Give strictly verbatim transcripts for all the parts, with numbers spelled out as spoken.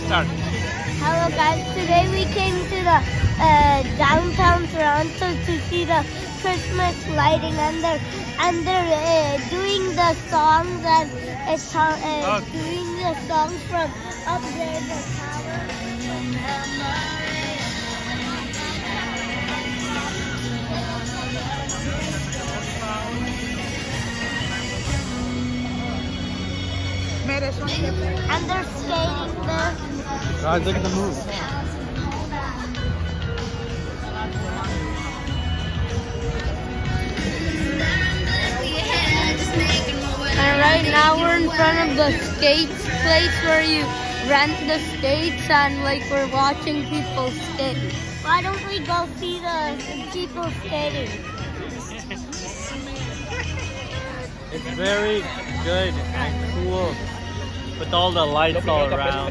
start. Hello guys, today we came to the uh, downtown Toronto to see the Christmas lighting, and they're, and they're uh, doing the songs and it's uh, uh, Okay. doing the songs from up there, the tower. And they're skating there. Guys, look at the move. And right now we're in front of the skates place where you rent the skates, and like we're watching people skate. Why don't we go see the people skating? It's very good and cool with all the lights all around.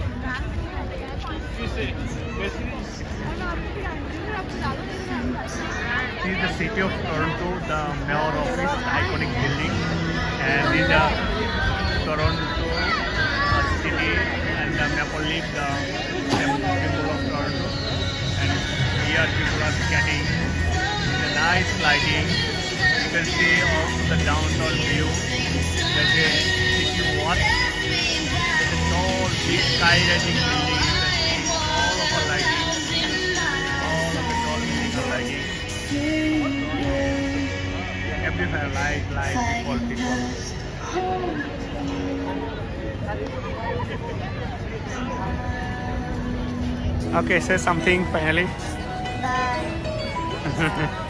This is the city of Toronto, the mayor office, the iconic building, and this is the Toronto uh, city, and the Maple Leaf, the symbol of Toronto. And here people are skating. The nice lighting. You can see also the downtown view. There's a city watch. There's a tall, big skyscraping building. You can see all of the lighting. All of the tall buildings are lighting. Everywhere light, light, people, people. Okay, say something finally. Bye.